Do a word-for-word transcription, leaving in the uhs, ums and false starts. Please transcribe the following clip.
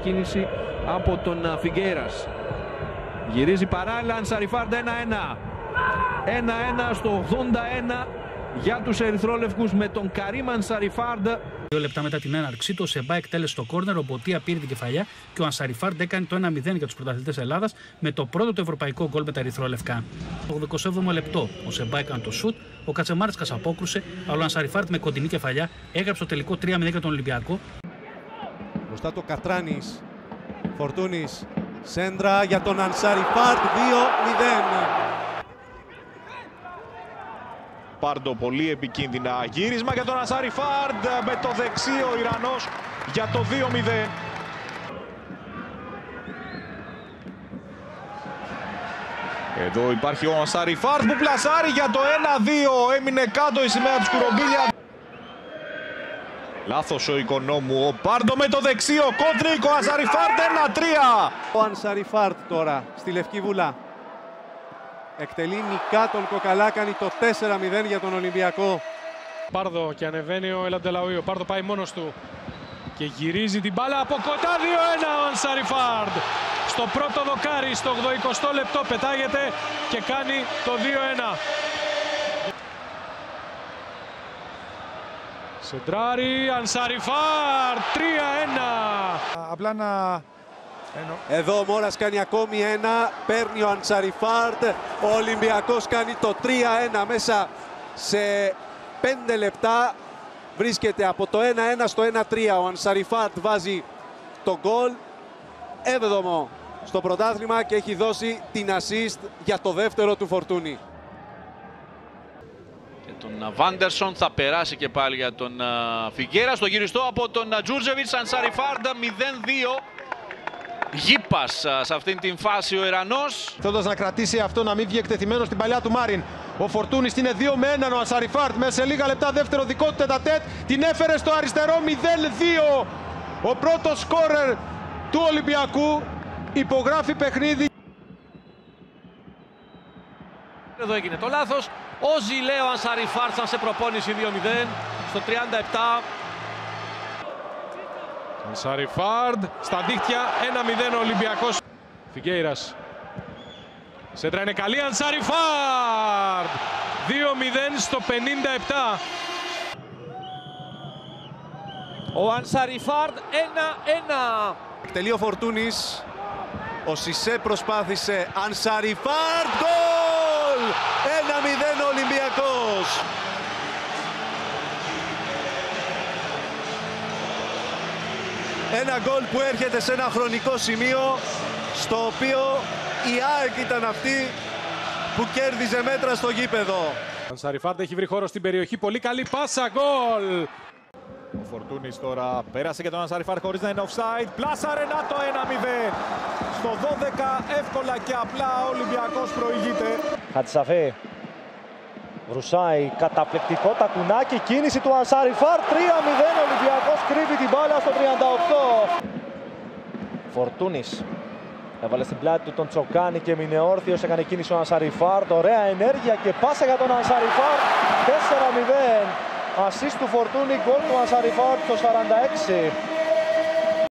Κίνηση από τον Φιγκέιρας. Γυρίζει παράλληλα, Ανσαριφάρντ ένα ένα. ένα ένα στο ογδόντα ένα για τους ερυθρόλευκους με τον Καρίμ Ανσαριφάρντ. Δύο λεπτά μετά την έναρξή του, ο Σεμπά εκτέλεσε το κόρνερ, ο Μποτία πήρε την κεφαλιά και ο Ανσαριφάρντ έκανε το ένα μηδέν για τους πρωταθλητές Ελλάδας με το πρώτο του ευρωπαϊκό γκολ με τα ερυθρόλευκα. Το ογδοηκοστό έβδομο λεπτό ο Σεμπά έκανε το σουτ, ο Κατσεμάρσκας απόκρουσε, αλλά ο Ανσαριφάρντ με κοντινή κεφαλιά έγραψε το τελικό τρία μηδέν για τον Ολυμπιακό. Μπροστά το Κατράνης, Φορτούνης, σέντρα για τον Ανσαριφάρντ, δύο μηδέν. Πάρντο πολύ επικίνδυνα, γύρισμα για τον Ανσαριφάρντ με το δεξί ο Ιρανός για το δύο μηδέν. Εδώ υπάρχει ο Ανσαριφάρντ που πλασάρει για το ένα δύο, έμεινε κάτω η σημαία του Σκουρομπίλια. Λάθος ο Οικονόμου, ο Πάρντο με το δεξί, ο Κόντρικ, ο Ανσαριφάρντ ένα τρία. Ο Ανσαριφάρντ τώρα στη Λευκή Βουλά. Εκτελεί νικά τον Κοκαλάκανη, το τέσσερα μηδέν για τον Ολυμπιακό. Πάρδο και ανεβαίνει ο Ελαντελαουί. Ο Πάρδο πάει μόνος του και γυρίζει την μπάλα από κοντά. δύο ένα ο Ανσαριφάρντ. Στο πρώτο δοκάρι, στο ογδοηκοστό λεπτό πετάγεται και κάνει το δύο ένα. Σεντράρι, Ανσαριφάρντ, τρία ένα. Απλά να... Εδώ ο Μόρας κάνει ακόμη ένα, παίρνει ο Ανσαριφάρντ, ο Ολυμπιακός κάνει το τρία ένα μέσα σε πέντε λεπτά. Βρίσκεται από το ένα ένα στο ένα τρία, ο Ανσαριφάρντ βάζει το γκολ, έβδομο στο πρωτάθλημα και έχει δώσει την assist για το δεύτερο του Φορτούνη. Και τον Βάντερσον θα περάσει και πάλι για τον Φιγκέρα, στο γυριστό από τον Τζούρτζεβιτς. Ανσαριφάρντ μηδέν δύο. Γήπας σε αυτήν την φάση ο Ιρανός. Θέλοντας να κρατήσει αυτό, να μην βγει εκτεθειμένο στην παλιά του Μάριν. Ο Φορτούνης είναι δύο με ένα, ο Ανσαριφάρντ μέσα σε λίγα λεπτά δεύτερο δικό του τετατέτ. Την έφερε στο αριστερό μηδέν δύο. Ο πρώτος σκόρερ του Ολυμπιακού υπογράφει παιχνίδι. Εδώ έγινε το λάθος. Ο Ζιλέο Ανσαριφάρντ σαν σε προπόνηση δύο μηδέν στο τριάντα επτά. Ανσαριφάρντ στα δίχτυα, ένα μηδέν ο Ολυμπιακός. Φιγκέιρας. Σέντρα είναι καλή, Ανσαριφάρντ. δύο μηδέν στο πενήντα επτά. Ο Ανσαριφάρντ ένα ένα. Εκτελεί ο Φορτούνης, ο Σισέ προσπάθησε, Ανσαριφάρντ, γκολ! ένα μηδέν ο Ολυμπιακός. Ένα γκολ που έρχεται σε ένα χρονικό σημείο στο οποίο η ΑΕΚ ήταν αυτή που κέρδιζε μέτρα στο γήπεδο. Ο Ανσαριφάρντ έχει βρει χώρο στην περιοχή, πολύ καλή πάσα, γκολ! Ο Φορτούνης τώρα πέρασε για τον Ανσαριφάρντ χωρίς να είναι offside. Πλάσαρε να το ένα μηδέν. Στο δώδεκα εύκολα και απλά ο Ολυμπιακός προηγείται. Χατσαφέ. Βρουσάει καταπληκτικό τακουνάκι, κίνηση του Ανσαριφάρντ, τρία μηδέν, ο Ολυμπιακός κρύβει την μπάλα στο τριάντα οκτώ. Φορτούνης έβαλε στην πλάτη του τον Τσοκάνη και μείνε όρθιος, έκανε κίνηση ο Ανσαριφάρντ, ωραία ενέργεια και πάσα για τον Ανσαριφάρντ, τέσσερα μηδέν. Ασίστ του Φορτούνη, γκολ του Ανσαριφάρντ το σαράντα έξι.